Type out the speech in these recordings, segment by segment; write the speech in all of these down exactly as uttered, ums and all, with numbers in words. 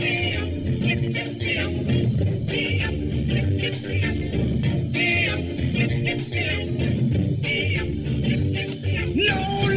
No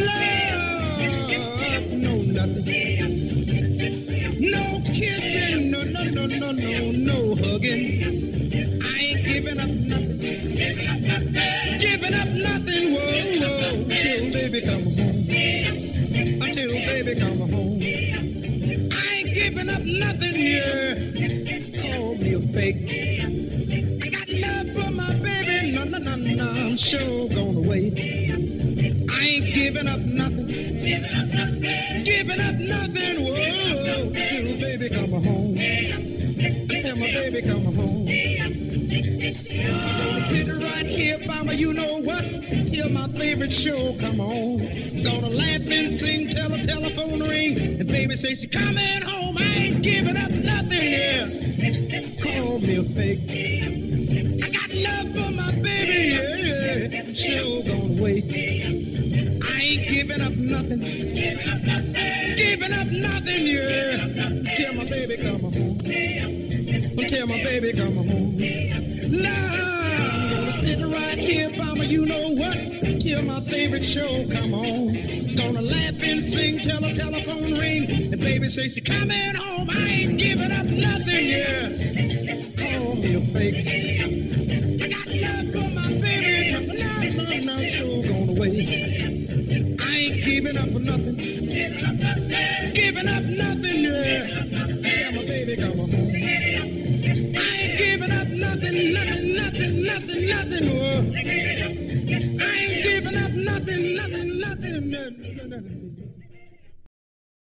love, no nothing. No kissing, no, no, no, no, no, no hugging. I ain't giving up nothing. Giving up nothing, whoa, whoa, till baby come home. Until baby come home. I ain't giving up nothing, yeah. Call me a fake. I got love for my baby, no, no, no, no, I'm sure gonna wait. I ain't giving up nothing. Giving up nothing, whoa, till baby come home. Tell my baby come home. I'm gonna sit right here by my you know what till my favorite show come on. Gonna laugh and sing till the telephone ring and baby say she coming home. I ain't giving up nothing, yeah. Call me a fake. I got love for my baby, yeah, yeah. I'm sure gonna wait. I ain't giving up nothing. Giving up nothing, yeah. Till my baby come home. Until my baby come home. Now I'm gonna sit right here by my you know what till my favorite show come on. Gonna laugh and sing till the telephone ring and baby say she coming home. I ain't giving up nothing, yeah. Call me a fake. I got love for my baby, but no, no, no, sure gonna wait. I ain't giving up nothing. Giving up nothing, yeah.